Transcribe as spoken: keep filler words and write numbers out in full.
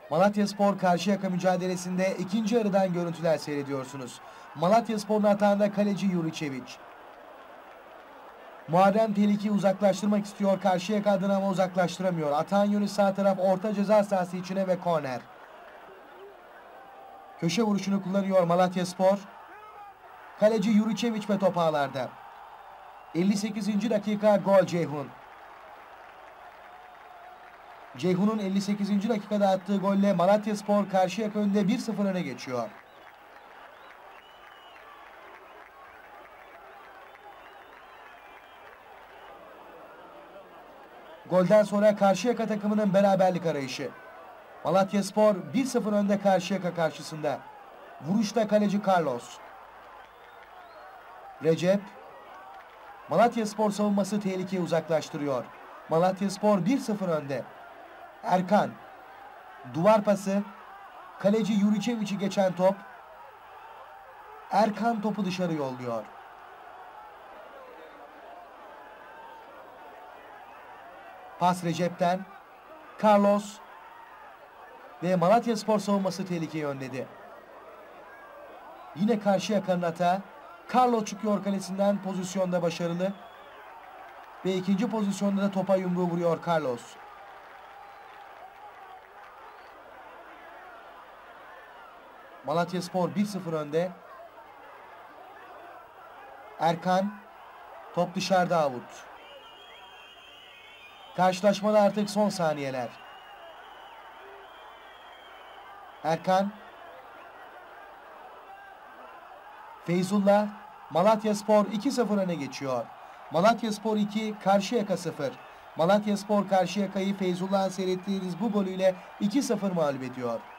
Malatyaspor Karşıyaka mücadelesinde ikinci yarıdan görüntüler seyrediyorsunuz. Malatyaspor'un atağında kaleci Yuriçeviç. Muharrem tehlikeyi uzaklaştırmak istiyor Karşıyaka adına ama uzaklaştıramıyor. Atağın yönü sağ taraf, orta ceza sahası içine ve korner. Köşe vuruşunu kullanıyor Malatyaspor. Kaleci Yuriçeviç ve top ağlarda. elli sekizinci dakika gol Ceyhun. Ceyhun'un elli sekizinci dakikada attığı golle Malatyaspor Karşıyaka önünde bir sıfır öne geçiyor. Golden sonra Karşıyaka takımının beraberlik arayışı. Malatyaspor bir sıfır önde Karşıyaka karşısında. Vuruşta kaleci Carlos. Recep. Malatyaspor savunması tehlikeyi uzaklaştırıyor. Malatyaspor bir sıfır önde. Erkan. Duvar pası. Kaleci Yuriçeviç'i geçen top. Erkan topu dışarı yolluyor. Pas Recep'ten. Carlos. Ve Malatyaspor savunması tehlikeyi önledi. Yine Karşıyaka'nın hata. Carlos çıkıyor kalesinden, pozisyonda başarılı. Ve ikinci pozisyonda da topa yumruğu vuruyor Carlos. Malatyaspor bir sıfır önde. Erkan. Top dışarıda, out. Karşılaşmada artık son saniyeler. Erkan. Feyzullah. Malatyaspor iki sıfır öne geçiyor. Malatyaspor iki, Karşıyaka sıfır. Malatyaspor Karşıyaka'yı Feyzullah'ın seyrettiğiniz bu golüyle iki sıfır mağlup ediyor.